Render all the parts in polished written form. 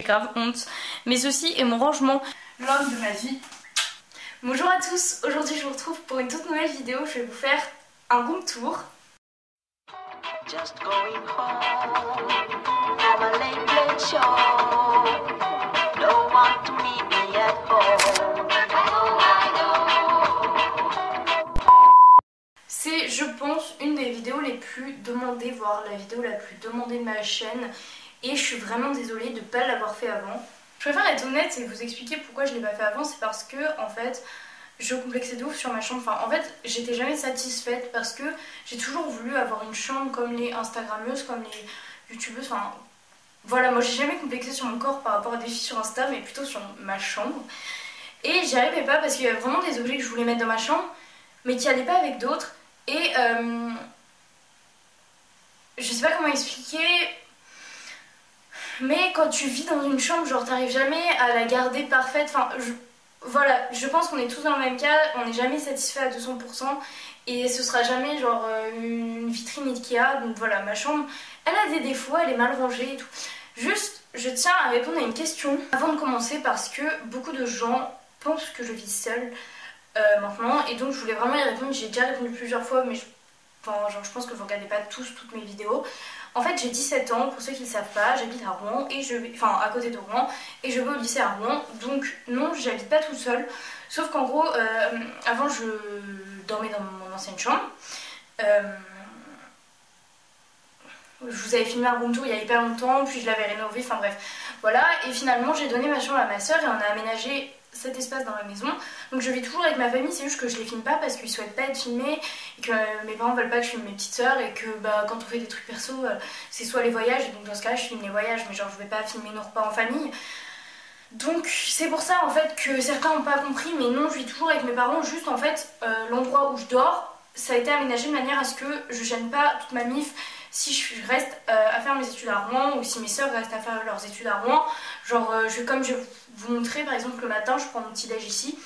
grave honte. Mais ceci est mon rangement, l'homme de ma vie. Bonjour à tous, aujourd'hui je vous retrouve pour une toute nouvelle vidéo. Je vais vous faire un room tour. Just going home from a late show. No one to meet me at home. C'est, je pense, une des vidéos les plus demandées, voire la vidéo la plus demandée de ma chaîne. Et je suis vraiment désolée de ne pas l'avoir fait avant. Je préfère être honnête et vous expliquer pourquoi je ne l'ai pas fait avant. C'est parce que, en fait, je complexais de ouf sur ma chambre. Enfin, en fait, j'étais jamais satisfaite parce que j'ai toujours voulu avoir une chambre comme les Instagrammeuses, comme les YouTubeuses. Enfin, voilà, moi j'ai jamais complexé sur mon corps par rapport à des filles sur Insta, mais plutôt sur ma chambre. Et j'y arrivais pas parce qu'il y avait vraiment des objets que je voulais mettre dans ma chambre, mais qui allaient pas avec d'autres. Et je sais pas comment expliquer, mais quand tu vis dans une chambre, genre t'arrives jamais à la garder parfaite. Enfin, voilà, je pense qu'on est tous dans le même cas, on n'est jamais satisfait à 200% et ce sera jamais genre une vitrine Ikea. Donc voilà, ma chambre, elle a des défauts, elle est mal rangée et tout. Juste, je tiens à répondre à une question avant de commencer parce que beaucoup de gens pensent que je vis seule maintenant et donc je voulais vraiment y répondre. J'ai déjà répondu plusieurs fois, mais je pense que vous regardez pas tous toutes mes vidéos. En fait, j'ai 17 ans, pour ceux qui ne le savent pas, j'habite à Rouen, et à côté de Rouen, et je vais au lycée à Rouen, donc non, j'habite pas toute seule, sauf qu'en gros, avant je dormais dans mon ancienne chambre. Je vous avais filmé un room tour il y a hyper longtemps, puis je l'avais rénové, enfin bref, voilà, et finalement j'ai donné ma chambre à ma soeur et on a aménagé cet espace dans la maison. Donc je vis toujours avec ma famille, c'est juste que je les filme pas parce qu'ils souhaitent pas être filmés et que mes parents veulent pas que je filme mes petites soeurs et que quand on fait des trucs perso, c'est soit les voyages, et donc dans ce cas là je filme les voyages, mais genre je vais pas filmer nos repas en famille. Donc c'est pour ça en fait que certains n'ont pas compris, mais non, je vis toujours avec mes parents, juste en fait l'endroit où je dors, ça a été aménagé de manière à ce que je gêne pas toute ma mif si je reste à faire mes études à Rouen ou si mes soeurs restent à faire leurs études à Rouen. Genre comme je vais vous montrer par exemple le matin je prends mon petit déj ici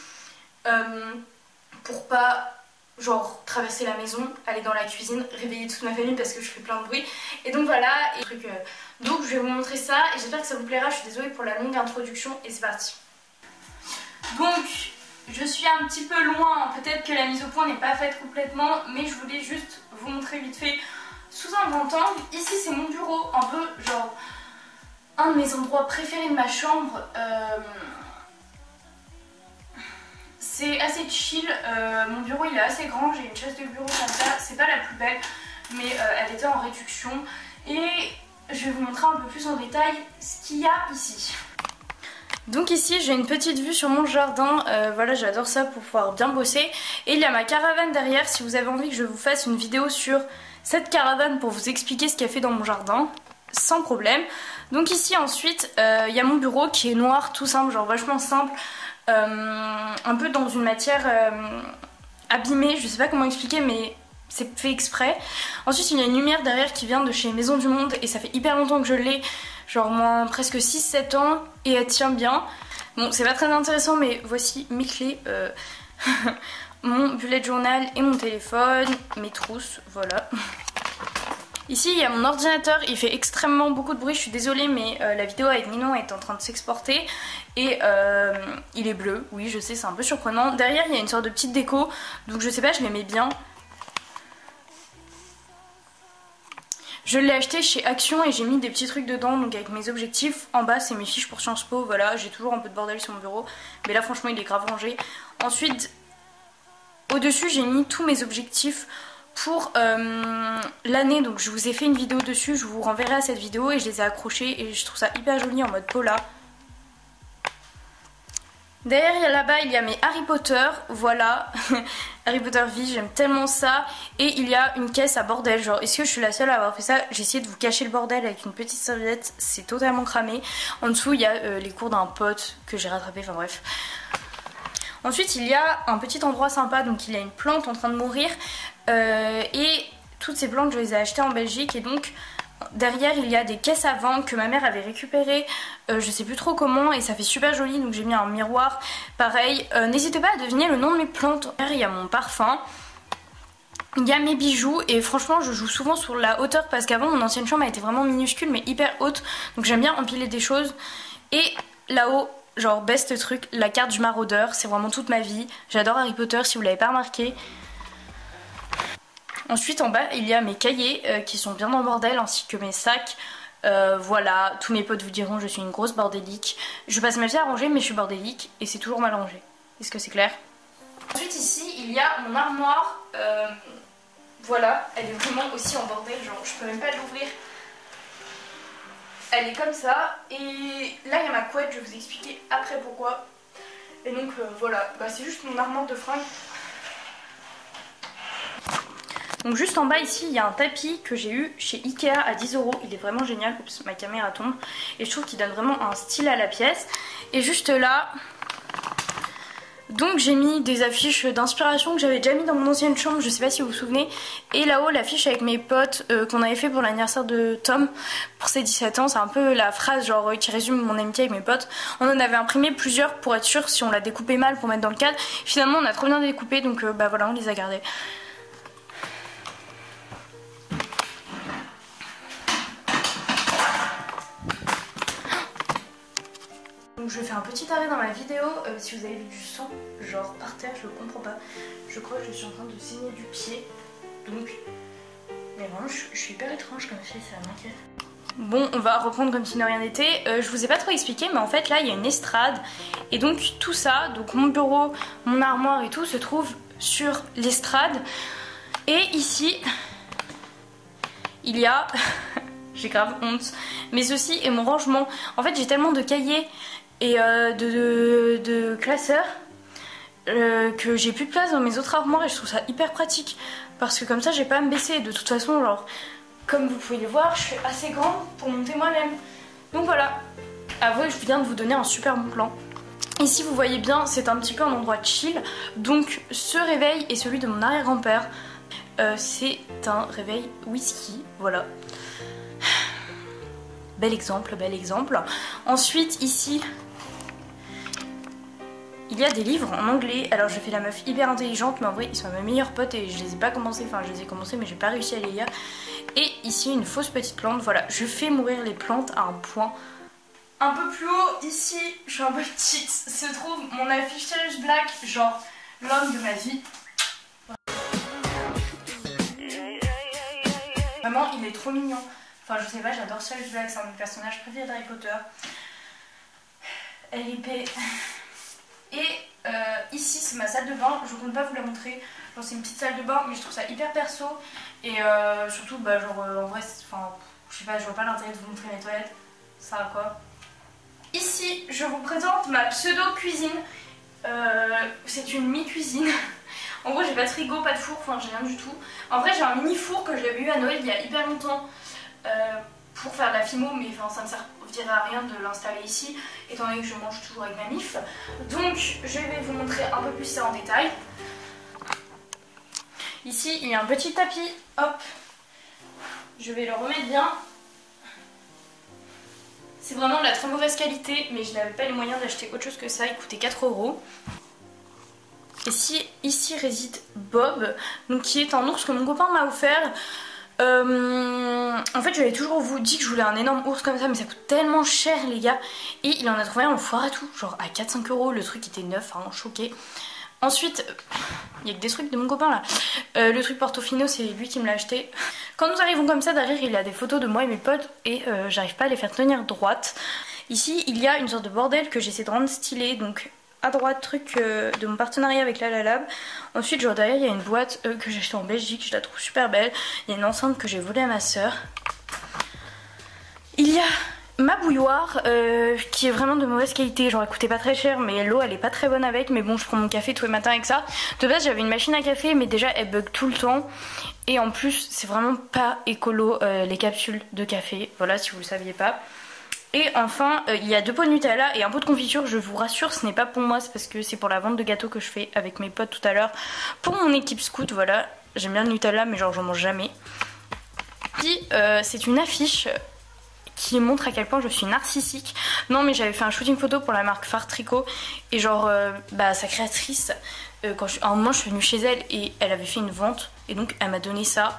pour pas genre traverser la maison, aller dans la cuisine, réveiller toute ma famille parce que je fais plein de bruit. Et donc voilà, donc je vais vous montrer ça et j'espère que ça vous plaira. Je suis désolée pour la longue introduction et c'est parti. Donc je suis un petit peu loin, peut-être que la mise au point n'est pas faite complètement, mais je voulais juste vous montrer vite fait sous un grand angle. Ici c'est mon bureau, un peu genre un de mes endroits préférés de ma chambre. C'est assez chill, mon bureau il est assez grand, j'ai une chaise de bureau comme ça, c'est pas la plus belle mais elle était en réduction et je vais vous montrer un peu plus en détail ce qu'il y a ici. Donc ici j'ai une petite vue sur mon jardin, voilà, j'adore ça pour pouvoir bien bosser. Et il y a ma caravane derrière, si vous avez envie que je vous fasse une vidéo sur cette caravane pour vous expliquer ce qu'il y a fait dans mon jardin, sans problème. Donc ici ensuite il y a mon bureau qui est noir, tout simple, genre vachement simple, un peu dans une matière abîmée, je sais pas comment expliquer mais c'est fait exprès. Ensuite il y a une lumière derrière qui vient de chez Maison du Monde et ça fait hyper longtemps que je l'ai, genre moins presque 6-7 ans et elle tient bien. Bon, c'est pas très intéressant mais voici mes clés, mon bullet journal et mon téléphone, mes trousses, voilà. Ici il y a mon ordinateur, il fait extrêmement beaucoup de bruit, je suis désolée mais la vidéo avec Ninon est en train de s'exporter et il est bleu, oui je sais c'est un peu surprenant. Derrière il y a une sorte de petite déco, donc je sais pas, je l'aimais bien. Je l'ai acheté chez Action et j'ai mis des petits trucs dedans, donc avec mes objectifs. En bas c'est mes fiches pour Sciences Po, voilà, j'ai toujours un peu de bordel sur mon bureau, mais là franchement il est grave rangé. Ensuite au dessus j'ai mis tous mes objectifs pour l'année, donc je vous ai fait une vidéo dessus, je vous renverrai à cette vidéo et je les ai accrochés et je trouve ça hyper joli en mode Paula. Derrière là-bas il y a mes Harry Potter, voilà, Harry Potter vie, j'aime tellement ça. Et il y a une caisse à bordel, genre est-ce que je suis la seule à avoir fait ça? J'ai essayé de vous cacher le bordel avec une petite serviette, c'est totalement cramé. En dessous il y a les cours d'un pote que j'ai rattrapé, enfin bref. Ensuite il y a un petit endroit sympa, donc il y a une plante en train de mourir et toutes ces plantes je les ai achetées en Belgique et donc derrière il y a des caisses à vin que ma mère avait récupérées, je sais plus trop comment et ça fait super joli, donc j'ai mis un miroir pareil. N'hésitez pas à deviner le nom de mes plantes. Derrière il y a mon parfum, il y a mes bijoux et franchement je joue souvent sur la hauteur parce qu'avant mon ancienne chambre a été vraiment minuscule mais hyper haute, donc j'aime bien empiler des choses. Et là-haut, genre best truc, la carte du maraudeur, c'est vraiment toute ma vie. J'adore Harry Potter si vous l'avez pas remarqué. Ensuite en bas il y a mes cahiers qui sont bien en bordel ainsi que mes sacs. Voilà, tous mes potes vous diront je suis une grosse bordélique. Je passe ma vie à ranger mais je suis bordélique et c'est toujours mal rangé. Est-ce que c'est clair? Ensuite ici il y a mon armoire. Voilà, elle est vraiment aussi en bordel, genre je peux même pas l'ouvrir. Elle est comme ça et là il y a ma couette, je vais vous expliquer après pourquoi. Et donc voilà, bah, c'est juste mon armoire de fringues. Donc juste en bas ici il y a un tapis que j'ai eu chez Ikea à 10 €. Il est vraiment génial. Oups, ma caméra tombe. Et je trouve qu'il donne vraiment un style à la pièce. Et juste là, donc j'ai mis des affiches d'inspiration que j'avais déjà mis dans mon ancienne chambre, je sais pas si vous vous souvenez. Et là-haut l'affiche avec mes potes qu'on avait fait pour l'anniversaire de Tom pour ses 17 ans. C'est un peu la phrase genre qui résume mon amitié avec mes potes. On en avait imprimé plusieurs pour être sûr si on l'a découpé mal pour mettre dans le cadre. Finalement on a trop bien découpé donc bah voilà on les a gardés. Donc je fais un petit arrêt dans ma vidéo, si vous avez vu du sang, genre par terre, je comprends pas. Je crois que je suis en train de saigner du pied, donc... Mais vraiment, je suis hyper étrange comme fille, ça m'inquiète. Bon, on va reprendre comme si de rien n'était. Je vous ai pas trop expliqué, mais en fait là, il y a une estrade. Et donc tout ça, donc mon bureau, mon armoire et tout, se trouve sur l'estrade. Et ici, il y a... j'ai grave honte. Mais ceci est mon rangement. En fait, j'ai tellement de cahiers et de classeurs que j'ai plus de place dans mes autres armoires et je trouve ça hyper pratique parce que comme ça j'ai pas à me baisser. De toute façon, genre comme vous pouvez le voir, je suis assez grande pour monter moi-même. Donc voilà, avouez, je viens de vous donner un super bon plan. Ici vous voyez bien, c'est un petit peu un endroit chill. Donc ce réveil est celui de mon arrière-grand-père. C'est un réveil whisky, voilà. Bel exemple, bel exemple. Ensuite ici il y a des livres en anglais. Alors je fais la meuf hyper intelligente mais en vrai ils sont mes meilleurs potes et je les ai pas commencés. Enfin je les ai commencés mais j'ai pas réussi à les lire. Et ici une fausse petite plante. Voilà, je fais mourir les plantes à un point. Un peu plus haut ici, je suis un peu petite, se trouve mon affiche Sirius Black, genre l'homme de ma vie. Vraiment il est trop mignon. Enfin je sais pas, j'adore Sirius Black, c'est un de mes personnages préférés d'Harry Potter. LIP. Et ici c'est ma salle de bain, je compte pas vous la montrer. Genre c'est une petite salle de bain mais je trouve ça hyper perso. Et surtout bah genre en vrai, enfin je sais pas, je vois pas l'intérêt de vous montrer mes toilettes. Ça va quoi. Ici je vous présente ma pseudo cuisine. C'est une mi-cuisine. En gros j'ai pas de frigo, pas de four, enfin j'ai rien du tout. En vrai j'ai un mini four que j'avais eu à Noël il y a hyper longtemps pour faire de la fimo, mais enfin ça ne servirait à rien de l'installer ici étant donné que je mange toujours avec ma mif. Donc je vais vous montrer un peu plus ça en détail. Ici il y a un petit tapis, hop, je vais le remettre bien. C'est vraiment de la très mauvaise qualité mais je n'avais pas les moyens d'acheter autre chose que ça, il coûtait 4 €. Et ici réside Bob, donc qui est un ours que mon copain m'a offert. En fait j'avais toujours vous dit que je voulais un énorme ours comme ça mais ça coûte tellement cher les gars. Et il en a trouvé un en foire et tout, genre à 4-5 €, le truc était neuf, vraiment choqué. Ensuite, il y a que des trucs de mon copain là. Le truc Portofino c'est lui qui me l'a acheté. Quand nous arrivons comme ça, derrière il y a des photos de moi et mes potes et j'arrive pas à les faire tenir droite. Ici il y a une sorte de bordel que j'essaie de rendre stylé, donc à droite truc de mon partenariat avec la Lab. Ensuite genre derrière il y a une boîte que j'ai achetée en Belgique, je la trouve super belle. Il y a une enceinte que j'ai volée à ma soeur. Il y a ma bouilloire qui est vraiment de mauvaise qualité, genre elle coûtait pas très cher mais l'eau elle est pas très bonne avec, mais bon je prends mon café tous les matins avec ça. De base j'avais une machine à café mais déjà elle bug tout le temps et en plus c'est vraiment pas écolo les capsules de café, voilà si vous le saviez pas. Et enfin il y a 2 pots de Nutella et un pot de confiture, je vous rassure ce n'est pas pour moi, c'est parce que c'est pour la vente de gâteaux que je fais avec mes potes tout à l'heure pour mon équipe scout, voilà. J'aime bien le Nutella mais genre j'en mange jamais. Puis c'est une affiche qui montre à quel point je suis narcissique. Non mais j'avais fait un shooting photo pour la marque Phare Tricot et genre sa créatrice, à un moment je suis venue chez elle et elle avait fait une vente et donc elle m'a donné ça.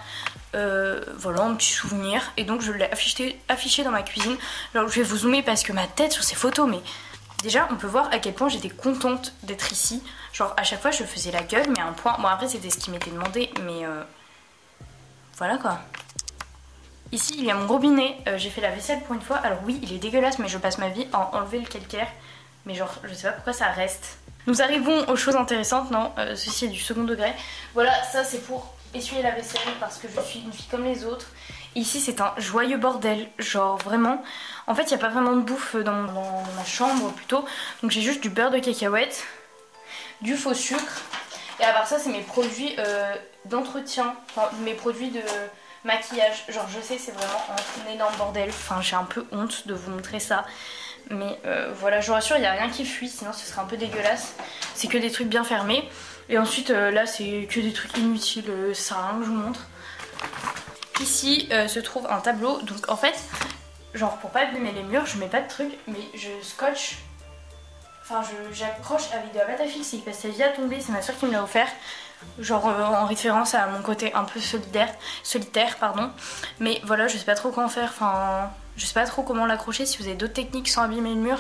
voilà, un petit souvenir. Et donc je l'ai affiché dans ma cuisine. Alors je vais vous zoomer parce que ma tête sur ces photos, mais déjà on peut voir à quel point j'étais contente d'être ici. Genre à chaque fois je faisais la gueule, mais à un point, bon après c'était ce qui m'était demandé, mais voilà quoi. Ici il y a mon robinet, j'ai fait la vaisselle pour une fois. Alors oui il est dégueulasse, mais je passe ma vie à enlever le calcaire. Mais genre je sais pas pourquoi ça reste. Nous arrivons aux choses intéressantes, non, ceci est du second degré. Voilà, ça c'est pour essuyer la vaisselle parce que je suis une fille comme les autres. Et ici c'est un joyeux bordel, genre vraiment. En fait il n'y a pas vraiment de bouffe dans ma chambre plutôt. Donc j'ai juste du beurre de cacahuète, du faux sucre. Et à part ça c'est mes produits d'entretien, enfin mes produits de maquillage. Genre je sais c'est vraiment un énorme bordel, enfin j'ai un peu honte de vous montrer ça. Mais voilà, je vous rassure, il n'y a rien qui fuit, sinon ce serait un peu dégueulasse. C'est que des trucs bien fermés. Et ensuite là c'est que des trucs inutiles, ça sert à rien que je vous montre. Ici se trouve un tableau, donc en fait, genre pour pas abîmer les murs, je mets pas de trucs, mais je scotche. Enfin j'accroche avec de la pâte à fixer parce que sa vie a tombé, c'est ma soeur qui me l'a offert. Genre en référence à mon côté un peu solitaire pardon. Mais voilà, je sais pas trop comment faire, enfin je sais pas trop comment l'accrocher. Si vous avez d'autres techniques sans abîmer le mur.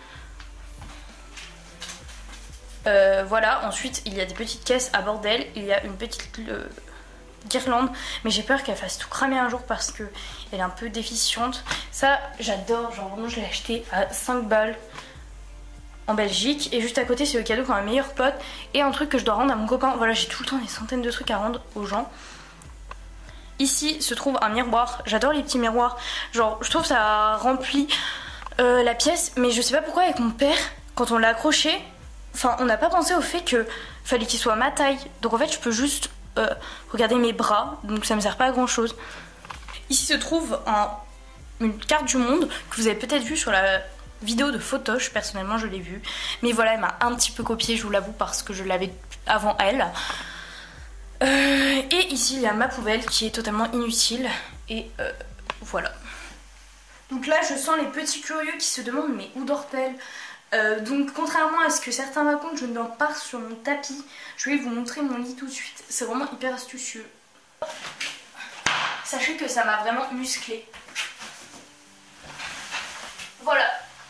Voilà, ensuite il y a des petites caisses à bordel, il y a une petite guirlande, mais j'ai peur qu'elle fasse tout cramer un jour parce que elle est un peu déficiente. Ça j'adore, genre vraiment je l'ai acheté à 5 balles en Belgique. Et juste à côté c'est le cadeau qu'un meilleur pote et un truc que je dois rendre à mon copain. Voilà, j'ai tout le temps des centaines de trucs à rendre aux gens. Ici se trouve un miroir, j'adore les petits miroirs, genre je trouve ça remplit la pièce. Mais je sais pas pourquoi avec mon père, quand on l'a accroché, enfin on n'a pas pensé au fait que fallait qu'il soit à ma taille. Donc en fait je peux juste regarder mes bras, donc ça me sert pas à grand chose. Ici se trouve une carte du monde que vous avez peut-être vu sur la vidéo de Photoche, personnellement je l'ai vue. Mais voilà, elle m'a un petit peu copié, je vous l'avoue, parce que je l'avais avant elle. Et ici il y a ma poubelle qui est totalement inutile. Et voilà. Donc là je sens les petits curieux qui se demandent mais où dort-elle? Donc contrairement à ce que certains racontent, je ne dors pas sur mon tapis. Je vais vous montrer mon lit tout de suite. C'est vraiment hyper astucieux. Sachez que ça m'a vraiment musclé. Voilà.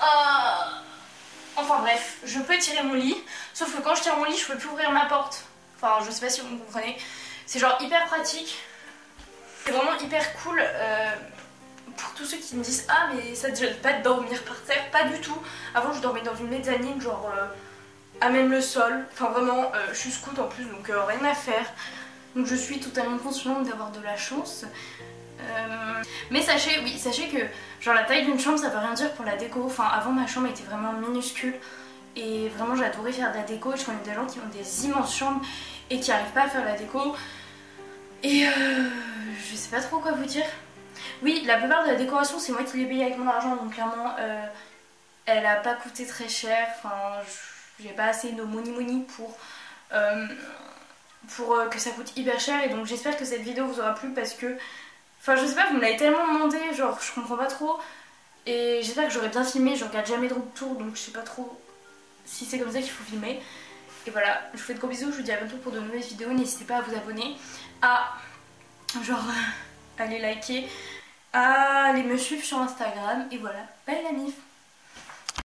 Enfin bref, je peux tirer mon lit. Sauf que quand je tire mon lit, je peux plus ouvrir ma porte. Enfin, je sais pas si vous me comprenez. C'est genre hyper pratique. C'est vraiment hyper cool. Pour tous ceux qui me disent ah mais ça te gêne pas de dormir par terre, pas du tout. Avant je dormais dans une mezzanine genre à même le sol, enfin vraiment je suis scout en plus donc rien à faire. Donc je suis totalement consciente d'avoir de la chance. Mais sachez, oui, sachez que genre la taille d'une chambre ça veut rien dire pour la déco. Enfin avant ma chambre était vraiment minuscule et vraiment j'adorais faire de la déco. Je connais des gens qui ont des immenses chambres et qui n'arrivent pas à faire la déco. Et je sais pas trop quoi vous dire. Oui, la plupart de la décoration c'est moi qui l'ai payée avec mon argent, donc clairement elle a pas coûté très cher. Enfin j'ai pas assez de money pour que ça coûte hyper cher. Et donc j'espère que cette vidéo vous aura plu parce que enfin je sais pas, vous me l'avez tellement demandé, genre je comprends pas trop. Et j'espère que j'aurai bien filmé, je regarde jamais de retour donc je sais pas trop si c'est comme ça qu'il faut filmer. Et voilà, je vous fais de gros bisous, je vous dis à bientôt pour de nouvelles vidéos. N'hésitez pas à vous abonner, à genre aller liker, à aller me suivre sur Instagram. Et voilà, bye la mif.